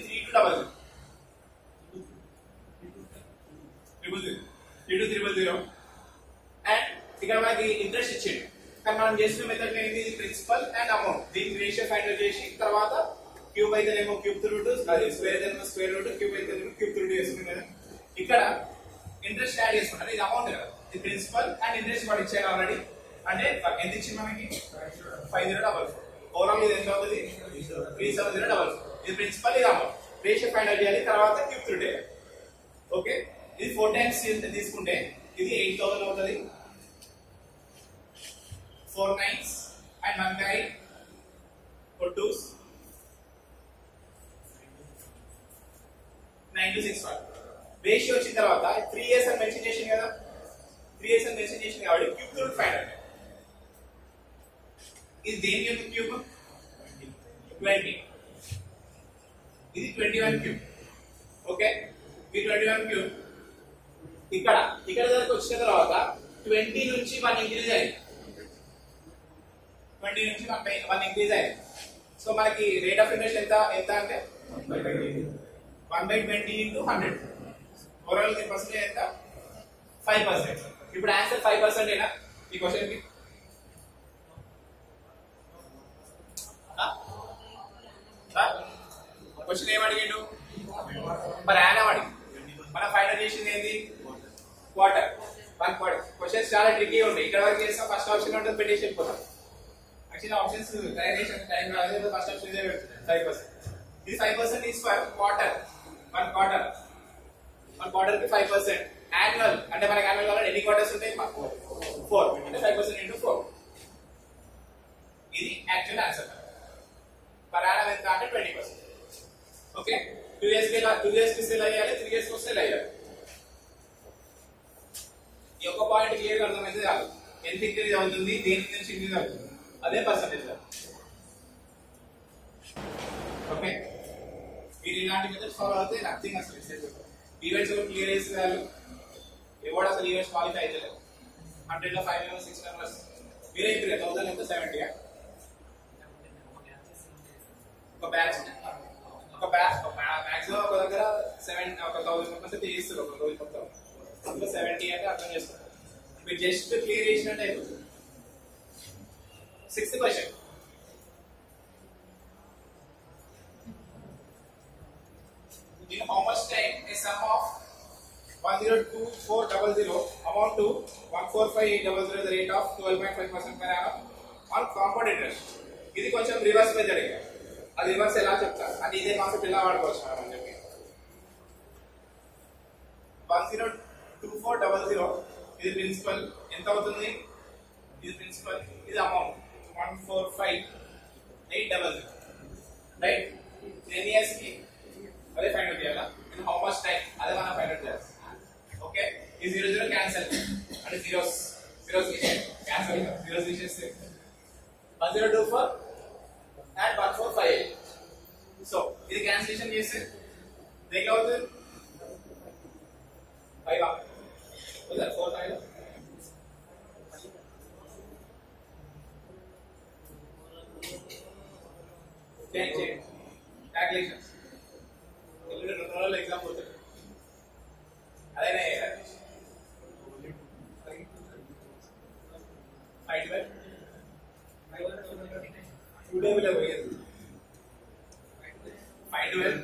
3200 అండ్ ఇక్కడ మనకి ఇంట్రెస్ట్ ఇచ్చేది. కానీ మనం చేసిన మెథడ్ ఏంటి? ఇది ప్రిన్సిపల్ అండ్ అమౌంట్. దీనికి రేషియో ఫైండ్ అవుట్ చేసి తర్వాత క్యూబ్ అయితేనేమో క్యూబ్ రూట్, అది స్క్వేర్ అయితేనేమో స్క్వేర్ రూట్, క్యూబ్ అయితేనేమో క్యూబ్ రూట్ చేసుకున్నాం కదా. ఇక్కడ ఇంట్రెస్ట్ యాడ్ చేసుకుంటారు. ఇది అమౌంట్ కదా, ఇది ప్రిన్సిపల్ అండ్ ఇంట్రెస్ట్ వాడు ఇచ్చారు ఆల్రెడీ. అంటే ఎంత ఇచ్చింది మనకి? 5044. ఓవరాల్ ఇది ఎంత అవుతుంది 370 ఇది ప్రిన్సిపల్ ఇది అమౌంట్ రేషియో ఫైండ్ అవుట్ చేయాలి తర్వాత క్యూబ్ రూట్ చేయాలి ఓకే ఇది 4 టైమ్స్ తీసుకుంటే ఇది 8000 అవుతుంది 4 9s and 1 guy 4 2s 9 to 6 ratio వచ్చిన తర్వాత 3 years అని మెన్షన్ చేసింది కదా 3 years అని మెన్షన్ చేసింది కాబట్టి క్యూబ్ రూట్ ఫైండ్ అవుట్ ఇది దేని యొక్క క్యూబ్ 20 ఇది 21 క్యూబ్ ఓకే ఈ 21 క్యూబ్ ఇక్కడ దాకా వచ్చిన తర్వాత 20 నుంచి 1 ఇంక్రీజ్ అయింది 20 నుంచి 1 ఇంక్రీజ్ అయింది సో మనకి రేట్ ఆఫ్ ఇంట్రెస్ట్ ఎంత అంటే 1/20 into 100 ఓవరాల్ ది పర్సెంటేజ్ ఎంత 5%. ఇప్పుడు ఆన్సర్ 5% ఏనా ఈ క్వశ్చన్ కి క్వశ్చన్ ఏం అడిగిండు మరి యానం అడిగి మనం ఫైండ్ చేసింది ఏంది క్వార్టర్ 1 క్వార్టర్ క్వశ్చన్స్ చాలా ట్రికీ ఉంటాయి ఇక్కడ వరకు చేస్తాం ఫస్ట్ ఆప్షన్ ఉంటుంది పెట్టేసి వెళ్ళిపోతాం యాక్చువల్లీ ఆప్షన్స్ తయారు చేసిన టైం రాలేదు ఫస్ట్ ఆప్షన్ ఇదే పెడుతుంది 5% ఇది 5% ఈస్ ఫర్ క్వార్టర్ 1 క్వార్టర్ కి 5% యాన్యువల్ అంటే మనకి యాన్యువల్ కావాలంటే ఎన్ని క్వార్టర్స్ ఉంటాయి 4 అంటే 5% into 4 ఇది యాక్చువల్ ఆన్సర్ పర్ యానం ఎంత అంటే 20% ఓకే 2 years కి సెల్ అయ్యాలి 3 years కి సెల్ అయ్యాలి ఈ ఒక పాయింట్ క్లియర్ గా అర్థమైతే చాలు ఎంత ఇంక్రీజ్ అవుతుంది దేని నుంచి ఇంక్రీజ్ అవుతుంది అదే పర్సెంటేజ్ ఓకే మీరు ఇలాంటి మెథడ్స్ ఫాలో అవుతే నథింగ్ అసలు ఈవెంట్స్ క్లియర్ చేసి వాళ్ళు ఎవడు అసలు ఈవెంట్స్ క్వాలిఫై అయితే 100 లో 5 మెంబర్స్ 6 మెంబర్స్ మీరే ఇప్పుడు 1000 ఎంత 70 ఒక బ్యాచ్ మాక్సిమం ఒక దగ్గర 1000 మెంబర్స్ అయితే చేస్తారు ఒక రోజు మొత్తం అందులో 70 అంటే అర్థం చేస్తారు మీరు జస్ట్ క్లియర్ చేసినట్టు అయిపోతుంది 6th question in how much time a sum of 102400 amount to 145800 the rate of 12.5% per annum on compound interest ఇది కొంచెం రివర్స్ మెథడ్ ఇక అది రివర్స్ ఎలా చెప్తా అంటే ఇదే కాన్సెప్ట్ ఎలా వాడుకోవచ్చు మనం అని చెప్పి 102400 ఇది ప్రిన్సిపల్ ఎంత అవుతుంది ఇది ప్రిన్సిపల్ ఇది అమౌంట్ 145800 రైట్ 10 years కి అదే ఫైండ్ అవుట్ చేయాలా ఇన్ హౌ మచ్ టైం అదే మనం ఫైండ్ అవుట్ చేయాలి ఓకే ఈ 00 క్యాన్సిల్ అంటే జీరోస్ క్యాన్సిల్ జీరోస్ తీసేస్తే 1024 and 1458 సో ఇది క్యాన్సిలేషన్ చేస్తే దేనికి అవుతుంది 5 ఓకే 4 5 చేంజ్ క్యాలిక్యులేషన్స్ రెండు ఎగ్జామ్ పోతుంది అదేనా 2 టేబుల్ పోయేది 512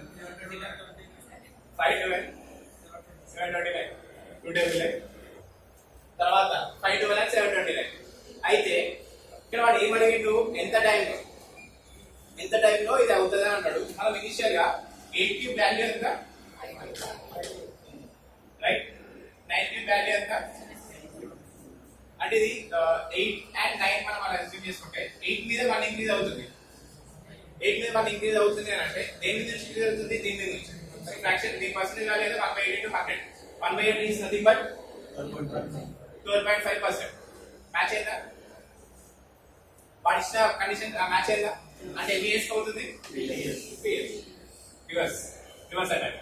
729 2 టేబుల్ తర్వాత 512 and 729 అయితే ఇక్కడ వాడు ఏం అడిగిండు ఎంత టైంలో ఇది అవుతుంది అని అన్నాడు మనం ఇనిషియల్ గా 8 క్యూబ్ వాల్యూ ఎంత రైట్ 9 క్యూబ్ వాల్యూ ఎంత అంటే ఇది 8 and 9 మనం అలా అస్యూమ్ చేసుకుంటే 8 మీద 1 ఇంక్రీజ్ అవుతుంది 8 మీద 1 ఇంక్రీజ్ అవుతుంది అని అంటే దేని నుంచి ఇంక్రీజ్ అవుతుంది దీని నుంచి ఫ్రాక్షన్ దీని పర్సెంటేజ్ వాల్యూ అయితే 1/8 into 100 1/8 is nothing but 12.5% match అయిందా వాడి ఇచ్చిన కండిషన్ మ్యాచ్ అయిందా అంటే ఎన్ని ఇయర్స్ అవుతుంది 3 years reverse attack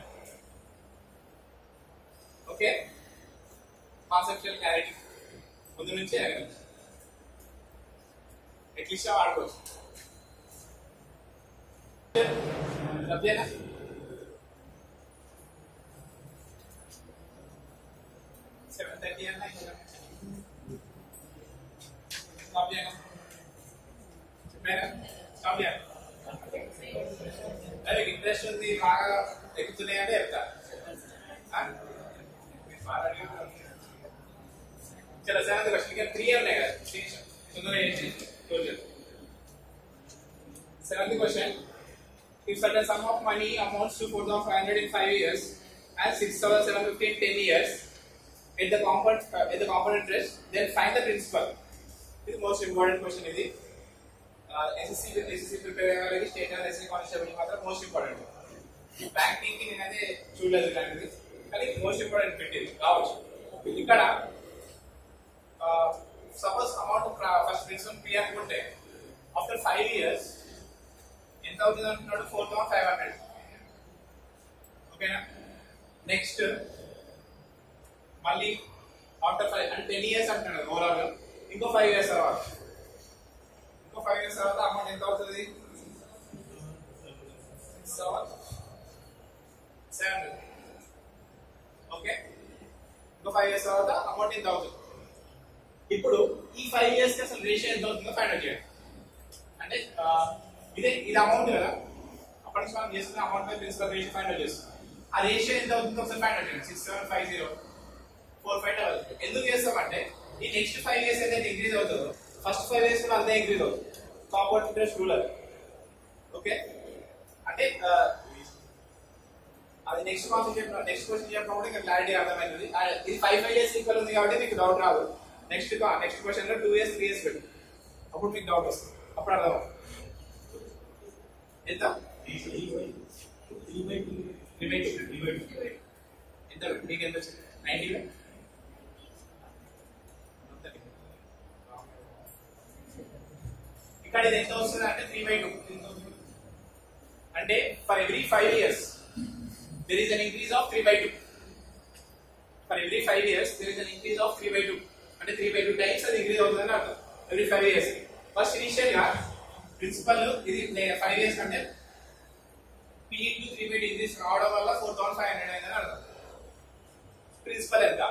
okay conceptual clarity ముందు నుంచి ఎట్లీస్ట్ వాడుకోవచ్చు లభ్యేనా 7:30 అన్నా స్టాప్ చేయనా చెప్పారా స్టాప్ చేయాలి అరే ఇంట్రెస్ట్ ఉంది బాగా ఎక్కుతున్నాయి అంటే చెప్తా చలో 7th క్వశ్చన్ ఇంకా 3 ఉన్నాయి కదా తొందరగా క్లోజ్ చేద్దాం Seventh question. If certain sum of money amounts to 4,500 in 5 years and 6,750 in 10 years at the compound interest, then find the principal. This is most important question. This SSC prepare అయ్యే state and SC constable మాత్రం most important. Banking నేనైతే చూడలేదు ఇలాంటిది, కానీ most important పెట్టింది కావచ్చు. ఇక్కడ suppose amount first principal P అనుకుంటే ఆఫ్టర్ 5 years ఎంత అవుతుంది అంటున్నాడు? 4,500. ఓకేనా? నెక్స్ట్ మళ్ళీ ఆఫ్టర్ 5 అంటే 10 years అంటున్నాడు ఓవరాల్. ఇంకో 5 years తర్వాత అమౌంట్ ఎంత అవుతుంది? 700. ఓకే, ఇంకో 5 years తర్వాత అమౌంట్ ఎంత అవుతుంది? ఇప్పుడు ఈ 5 years కి అసలు రేషియో ఎంత అవుతుందో ఫైండ్ అవుట్ చేయండి. అంటే ఇది అమౌంట్ కదా, అప్పటి నుంచి మనం చేస్తున్న amount by principal ratio find out చేస్తాం. ఆ రేషియో ఎంత అవుతుందో ఒకసారి ఫైండ్ అవుట్ చేయండి. 675045. ఎందుకు చేస్తామంటే ఈ నెక్స్ట్ 5 years ఏదైతే ఇంక్రీజ్ అవుతుందో ఫస్ట్ 5 years కూడా అదే ఇంక్రీజ్ అవుతుంది. కాంపౌండ్ ఇంట్రెస్ట్ రూల్ అది. ఓకే, అంటే అది నెక్స్ట్ క్వశ్చన్ చెప్పినప్పుడు ఇంకా క్లారిటీ అర్థమైంది. ఇది 5 years ఈక్వల్ ఉంది కాబట్టి మీకు డౌట్ రాదు. నెక్స్ట్ క్వశ్చన్ లో 2 years 3 years పెట్టు, అప్పుడు మీకు డౌట్ వస్తుంది, అప్పుడు అర్థం అవుతుంది. ఎంత ఎంత మీకు ఎంత వచ్చింది? 90. ఇక్కడ ఇది ఎంత వస్తుంది అంటే 3/2. అంటే for every 5 years there is an increase of 3/2. For every 5 years there is an increase of 3/2. అంటే 3/2 టైమ్స్ అది ఇంక్రీజ్ అవుతుందని అర్థం ఎవ్రీ 5 years. ఫస్ట్ ఇనిషియల్ గా ప్రిన్సిపల్ ఇది 5 years అంటే p into 3/2 ఇంక్రీజ్ రావడం వల్ల 4,500 అయిందని అర్థం. ప్రిన్సిపల్ ఎంత?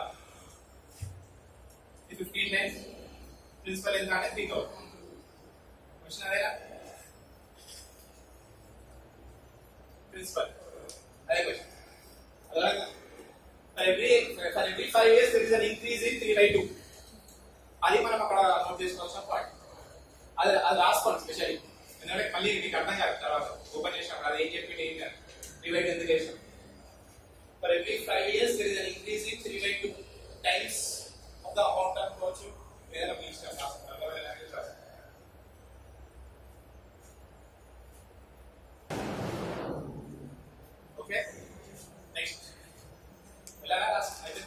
15 టైమ్స్ ప్రిన్సిపల్ ఎంత అంటే 3,000. క్వశ్చన్ అదేనా? ప్రిన్సిపల్ అదే క్వశ్చన్. అలాగే for every 5 years there is an increase in 3/2. అది మనం అక్కడ నోట్ చేసుకోవాల్సిన పాయింట్. అది రాసుకోండి స్పెషల్లీ, ఎందుకంటే మళ్ళీ మీకు అర్థం కాదు తర్వాత ఓపెన్ చేసినప్పుడు అది ఏం చెప్పింది ఏం కాదు. 3/2 ఎందుకు చేసాం? For every 5 years there is an increase in 3/2 times of the amount అనుకోవచ్చు, ఏదైనా మీ ఇష్టం రాసుకోండి. ఓకే, నెక్స్ట్ ఇలా అయితే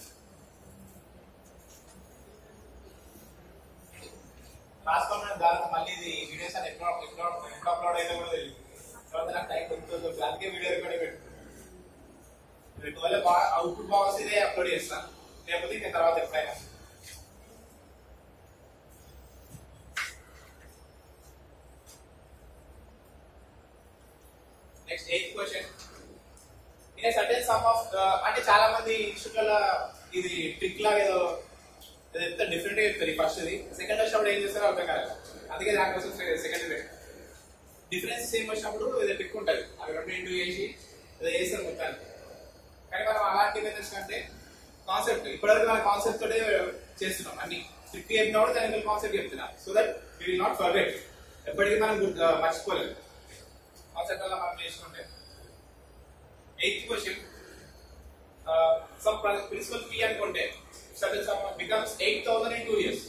రాసుకోమని దాని మళ్ళీ ఇది వీడియోస్ అని ఎప్పుడు అప్లోడ్ అయితే కూడా తెలియదు. తర్వాత నాకు టైం దొరుకుతుంది, దానికే వీడియో రికార్డింగ్ పెట్టుకోవాలి. బాగా అవుట్పుట్ బాగా వస్తే ఇదే అప్లోడ్ చేస్తాను, లేకపోతే ఇంకా తర్వాత ఎప్పుడైనా. Next 8th question. In certain sum of అంటే చాలా మంది ఇన్స్టిట్యూట్లలో ఇది ట్రిక్ లాగా ఏదో ఎంత డిఫరెంట్ గా చెప్తారు. ఫస్ట్ ఇది సెకండ్ వచ్చినప్పుడు ఏం చేస్తారో అర్థం కాదు, అందుకే దానికోసం సెకండ్ డిఫరెన్స్ సేమ్ వచ్చినప్పుడు ఏదో ట్రిక్ ఉంటుంది, అవి రెండు ఇంటూ చేసి ఏదో చేస్తారు మొత్తాన్ని. కానీ మనం అలాంటి మెథడ్స్ కంటే కాన్సెప్ట్ ఇప్పటివరకు మన కాన్సెప్ట్ తోటే చేస్తున్నాం. అన్ని ట్రిక్ చెప్పినప్పుడు దానికి కాన్సెప్ట్ చెప్తున్నా, so that we will not forget. ఎప్పటికీ మనం మర్చిపోలేదు కాన్సెప్ట్ వల్ల మనం చేసుకుంటే. 8th question. Sum principal P అనుకుంటే certain sum becomes 8,000 in 2 years.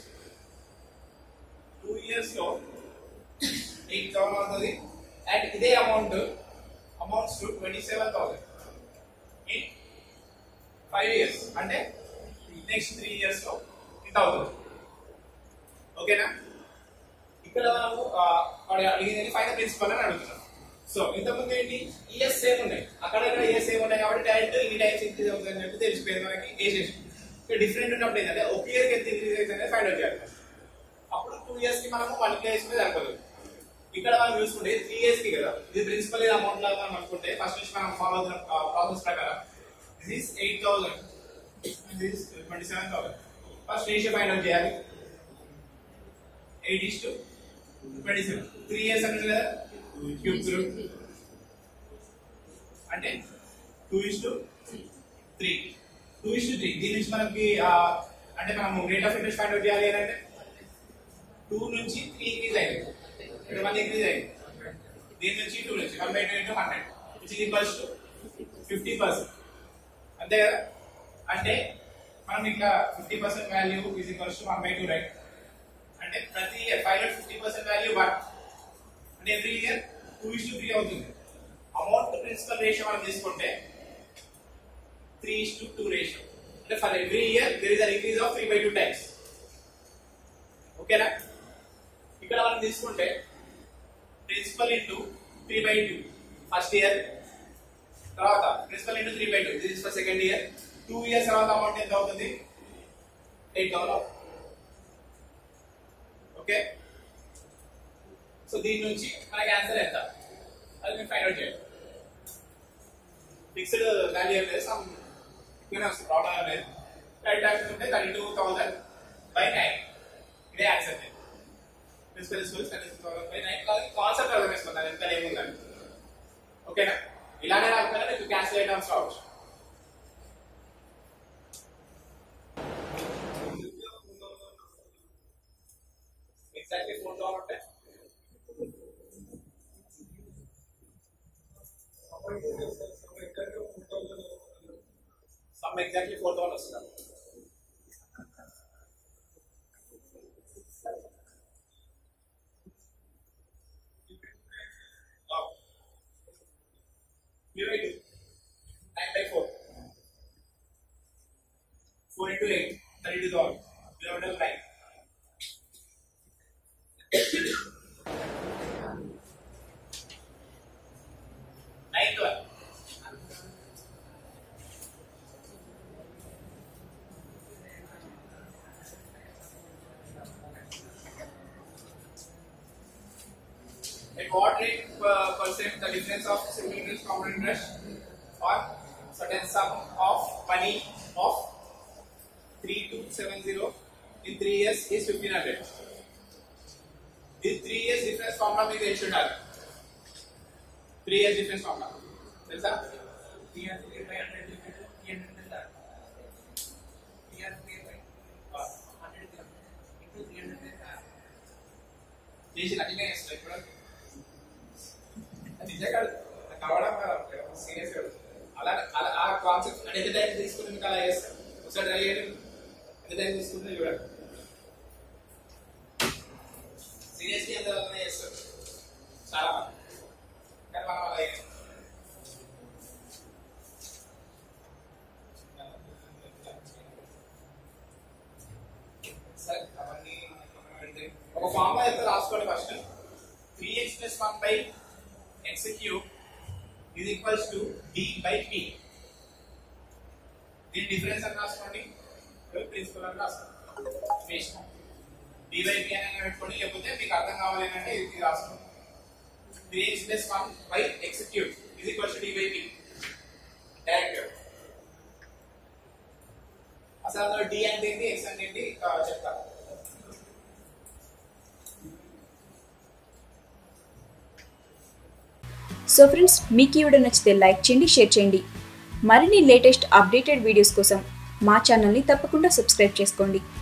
2 years లో 8,000 అవుతుంది. అండ్ ఇదే అమౌంట్స్ టు 27,000 in 5 years. అంటే నెక్స్ట్ 3 years లో ఇంత అవుతుంది. ఓకేనా? ఇక్కడ మనము అడిగింది ఫైనల్ ప్రిన్సిపల్ అని అడుగుతున్నాం. సో ఇంతకుముందు ఏంటి ఇయర్స్ సేమ్ ఉన్నాయి, అక్కడ ఇయర్స్ సేమ్ ఉన్నాయి కాబట్టి డైరెక్ట్ ఈ టైమ్స్ ఇంక్రీజ్ అవుతుంది అని చెప్పి తెలిసిపోయింది మనకి. వేసేసి డిఫరెంట్ ఉన్నప్పుడు ఏంటంటే ఒక ఇయర్ కి ఎంత ఇంక్రీజ్ అవుతుంది ఫైండ్ అవుట్ చేయాలి. అప్పుడు 2 years కి మనము 1 year వేసుకునే సరిపోతుంది. ఇక్కడ మనం చూసుకుంటే 3 years కి కదా, ఇది ప్రిన్సిపల్ అమౌంట్ లాగా మనం అనుకుంటే ఫస్ట్ నుంచి మనం ఫాలో అవుతున్న ప్రాసెస్ ప్రకారం this is 8,000, this is 27,000. First ratio find out చేయాలి. 8:27. 3 years అంటే కదా క్యూబ్ అంటే 2:3. 2:3. దీని నుంచి మనకి అంటే మనం rate of interest find out చేయాలి అంటే 2 నుంచి 3 ఇంక్రీజ్ అయింది, ఇక్కడ 1 ఇంక్రీజ్ అయింది. దీని నుంచి 2 నుంచి 1/2 into 100 which is equals to 50%. అంతే కదా? అంటే మనం ఇక్కడ 50% value is equals to 1/2 right. అంటే ప్రతి ఇయర్ పైలట్ 50% వాల్యూ 1 అంటే ఎవ్రీ ఇయర్ 2:3 అవుతుంది. అమౌంట్ టు ప్రిన్సిపల్ రేషియో మనం తీసుకుంటే 3:2 రేషియో. అంటే for every year there is a increase of 3/2 times. ఓకేనా? ఇక్కడ మనం తీసుకుంటే ప్రిన్సిపల్ ఇంటూ 3/2 ఫస్ట్ ఇయర్, తర్వాత principal into 3/2 this is for second year. 2 years తర్వాత అమౌంట్ ఎంత అవుతుంది? 8,000. ఓకే, సో దీని నుంచి మనకి ఆన్సర్ ఎంత అది మీరు ఫైండ్ అవుట్ చేయండి. ఫిక్స్డ్ వాల్యూ ఏం లేదు, సమ్ ప్రాబ్లం లేదు. రైట్ ఆన్సర్ ఉంటే 32,000/9 ఇదే ఆన్సర్. ప్రిన్సిపల్ స్కూల్స్ 32,000/9 కాన్సెప్ట్ అర్థం చేసుకుంటాను ఎంత ఏముందని. ఓకేనా? ఇలానే రాకపోయినా మీకు క్యాన్సిల్ టర్మ్స్ రావచ్చు. ఎగ్జాక్ట్లీ 4,000 ఉంటాయి. సమ్ ఎగ్జాక్ట్లీ 4,000 వస్తుంది. Here we do 9/4. 4 into 8, 32,000. We have done 9. Ninth one. At what rate percent the difference of single interest compound interest on certain sum of money of 3270 in 3 years is 1,500. This 3 years difference formula మీకు తెలిసి ఉండాలి. 3 years difference formula తెలుసా? 300 చేసి అట్లనే చేస్తారు. ఇప్పుడు నిజంగా కావడం సీరియస్ అలా ఆ కాన్సెప్ట్ అంటే ఎంత టైం తీసుకుని మీకు అలా చేస్తారు. ఒకసారి ట్రై చేయండి, ఎంత టైం తీసుకుంటే చూడండి. సీరియస్లీ ఎంత చేస్తారు చాలా మంది, కానీ మనం అలా సరే అవన్నీ ఒక ఫార్ములా ఎంత రాసుకోండి. First 3x + 1/x³ is equals to d/p. దీని డిఫరెన్స్ అని రాసుకోండి, ప్రిన్సిపల్ అని రాసుకోండి. d/p అని పెట్టుకోండి, లేకపోతే మీకు అర్థం కావాలి అంటే ఇది రాసుకోండి. 3x + 1/x³ is equals to d/p direct. అసలు d అంటే ఏంటి, x అంటే ఏంటి చెప్తాను. సో ఫ్రెండ్స్, మీకు ఈ వీడియో నచ్చితే లైక్ చేయండి, షేర్ చేయండి. మరిన్ని లేటెస్ట్ అప్డేటెడ్ వీడియోస్ కోసం మా ఛానల్ని తప్పకుండా సబ్స్క్రైబ్ చేసుకోండి.